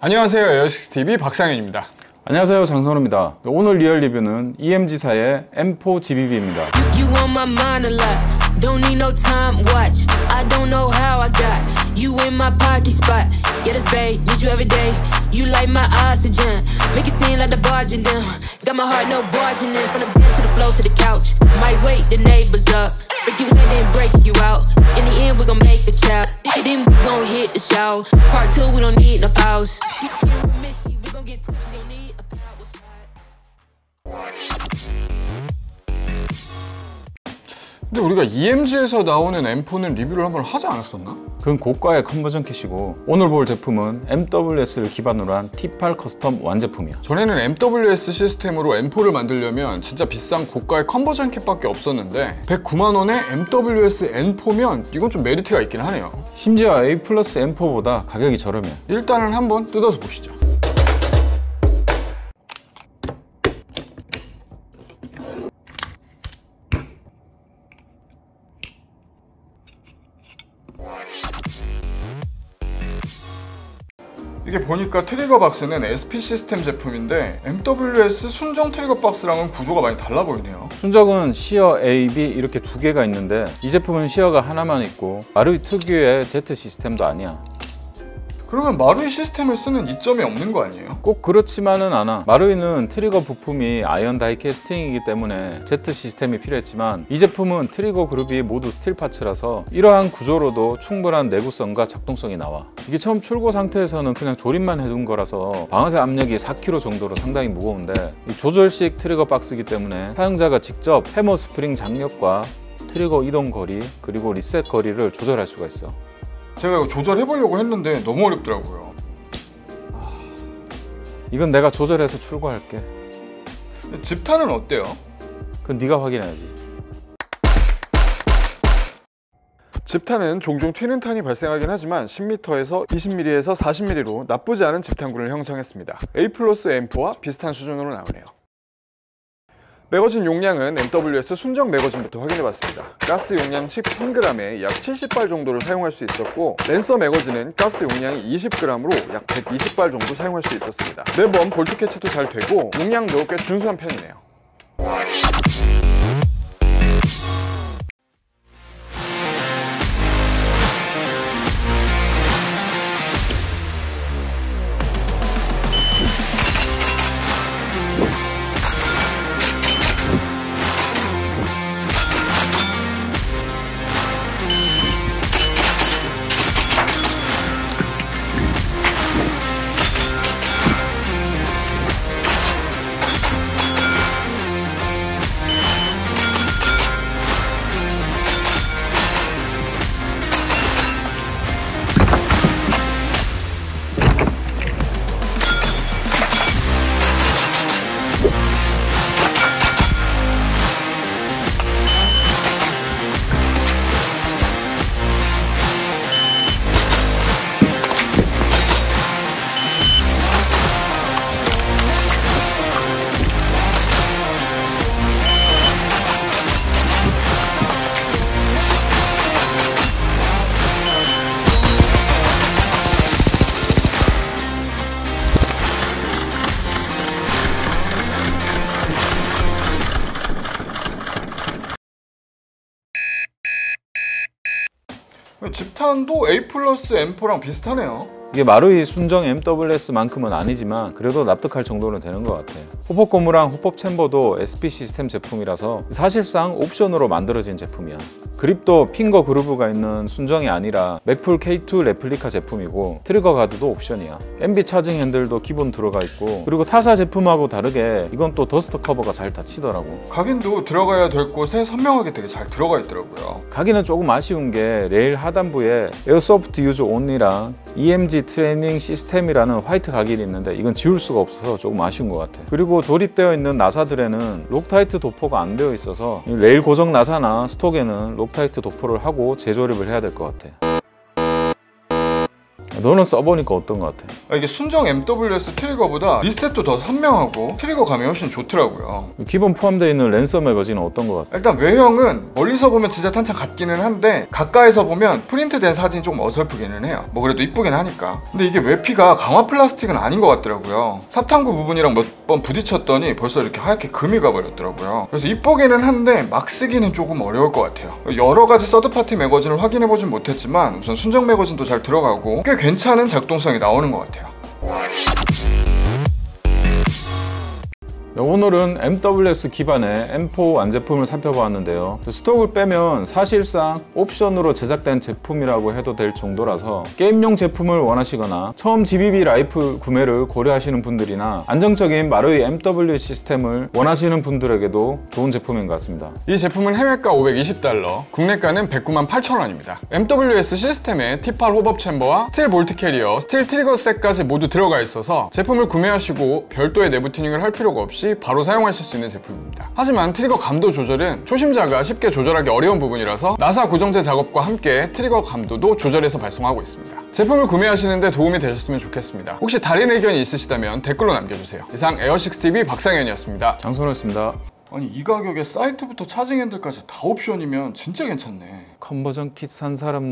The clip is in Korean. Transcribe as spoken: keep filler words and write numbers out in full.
안녕하세요, 에어식스티비 박상현입니다. 안녕하세요, 장선우입니다. 오늘 리얼 리뷰는 이엠지사의 엠 포 지비비입니다. You on my mind a lot. Don't need no time watch. I don't know how I got you in my pocket spot. Yeah, that's babe. Need you every day. You like my oxygen. Make it seem like the barging down. Got my heart no barging in. From the bed to the floor to the couch. Might wake the neighbors up. Break you in then break you out. In the end we gon' make a child. Then we gon' hit the shower. Part two we don't need no pause. We gon' get tipsy. Don't need a power shot. 근데 우리가 이엠지에서 나오는 엠 포는 리뷰를 한번 하지 않았었나? 그건 고가의 컨버전 킷이고 오늘 볼 제품은 엠 더블유 에스를 기반으로 한 티 팔 커스텀 완제품이야. 전에는 엠 더블유 에스 시스템으로 엠 포를 만들려면 진짜 비싼 고가의 컨버전 킷밖에 없었는데 백구만 원에 엠 더블유 에스 엔 포면 이건 좀 메리트가 있긴 하네요. 심지어 에이 플러스 엠 포보다 가격이 저렴해. 일단은 한번 뜯어서 보시죠. 이게 보니까 트리거 박스는 에스피 시스템 제품인데 엠 더블유 에스 순정 트리거 박스랑은 구조가 많이 달라 보이네요. 순정은 시어 에이, 비 이렇게 두 개가 있는데 이 제품은 시어가 하나만 있고 마루이 특유의 Z 시스템도 아니야. 그러면 마루이 시스템을 쓰는 이점이 없는 거 아니에요? 꼭 그렇지만은 않아. 마루이는 트리거 부품이 아이언 다이 캐스팅이기 때문에 Z 시스템이 필요했지만 이 제품은 트리거 그룹이 모두 스틸 파츠라서 이러한 구조로도 충분한 내구성과 작동성이 나와. 이게 처음 출고 상태에서는 그냥 조립만 해둔 거라서 방아쇠 압력이 사 킬로그램 정도로 상당히 무거운데 이 조절식 트리거 박스이기 때문에 사용자가 직접 해머 스프링 장력과 트리거 이동 거리 그리고 리셋 거리를 조절할 수가 있어. 제가 이거 조절해보려고 했는데 너무 어렵더라고요. 이건 내가 조절해서 출고할게. 집탄은 어때요? 그건 네가 확인해야지. 집탄은 종종 튀는 탄이 발생하긴 하지만 십 미터에서 이십 밀리미터에서 사십 밀리미터로 나쁘지 않은 집탄구를 형성했습니다. A 플러스 엠 포와 비슷한 수준으로 나오네요. 매거진 용량은 엠 더블유 에스 순정 매거진부터 확인해봤습니다. 가스 용량 십삼 그램에 약 칠십 발 정도를 사용할 수 있었고 랜서 매거진은 가스 용량이 이십 그램으로 약 백이십 발 정도 사용할 수 있었습니다. 매번 볼트 캐치도 잘 되고 용량도 꽤 준수한 편이네요. 집탄도 A 플러스 엠 포랑 비슷하네요. 이게 마루이 순정 엠 더블유 에스만큼은 아니지만 그래도 납득할 정도는 되는 것 같아. 호법 고무랑 호법 챔버도 에스피 시스템 제품이라서 사실상 옵션으로 만들어진 제품이야. 그립도 핑거 그루브가 있는 순정이 아니라 맥풀 케이 투 레플리카 제품이고 트리거 가드도 옵션이야. 엠비 차징 핸들도 기본 들어가 있고 그리고 타사 제품하고 다르게 이건 또 더스트 커버가 잘 닫히더라고. 각인도 들어가야 될 곳에 선명하게 되게 잘 들어가 있더라고요. 각인은 조금 아쉬운 게 레일 하단부에 에어소프트 유즈 온리랑 이엠지 트레이닝 시스템이라는 화이트 각인이 있는데 이건 지울 수가 없어서 조금 아쉬운 것 같아. 그리고 조립되어 있는 나사들에는 록타이트 도포가 안 되어 있어서 레일 고정 나사나 스톡에는 록타이트 도포를 하고 재조립을 해야 될 것 같아. 너는 써보니까 어떤 것 같아? 아, 이게 순정 엠더블유에스 트리거보다 리스탯도 더 선명하고 트리거감이 훨씬 좋더라고요. 기본 포함되어 있는 랜서 매거진은 어떤 것 같아? 일단 외형은 멀리서 보면 진짜 탄창 같기는 한데 가까이서 보면 프린트된 사진이 조금 어설프기는 해요. 뭐 그래도 이쁘긴 하니까. 근데 이게 외피가 강화 플라스틱은 아닌 것 같더라고요. 삽탄구 부분이랑 몇 번 부딪혔더니 벌써 이렇게 하얗게 금이 가버렸더라고요. 그래서 이쁘기는 한데 막 쓰기는 조금 어려울 것 같아요. 여러 가지 서드파티 매거진을 확인해보진 못했지만 우선 순정 매거진도 잘 들어가고 꽤 괜찮은 작동성이 나오는 것 같아요. 오늘은 엠더블유에스 기반의 엠 포 완제품을 살펴보았는데요. 스톡을 빼면 사실상 옵션으로 제작된 제품이라고 해도 될 정도라서 게임용 제품을 원하시거나 처음 지비비 라이플 구매를 고려하시는 분들이나 안정적인 마루이 엠더블유 시스템을 원하시는 분들에게도 좋은 제품인 것 같습니다. 이 제품은 해외가 오백이십 달러, 국내가는 백구만 팔천 원입니다. 엠더블유에스 시스템에 티 팔 호법 챔버와 스틸 볼트 캐리어, 스틸 트리거 셋까지 모두 들어가 있어서 제품을 구매하시고 별도의 내부 튜닝을 할 필요가 없이 바로 사용하실 수 있는 제품입니다. 하지만 트리거 감도 조절은 초심자가 쉽게 조절하기 어려운 부분이라서 나사 고정제 작업과 함께 트리거 감도도 조절해서 발송하고 있습니다. 제품을 구매하시는데 도움이 되셨으면 좋겠습니다. 혹시 다른 의견이 있으시다면 댓글로 남겨주세요. 이상 에어식스티비 박상현이었습니다. 장선호였습니다. 아니 이 가격에 사이트부터 차징 핸들까지 다 옵션이면 진짜 괜찮네. 컨버전 킷 산 사람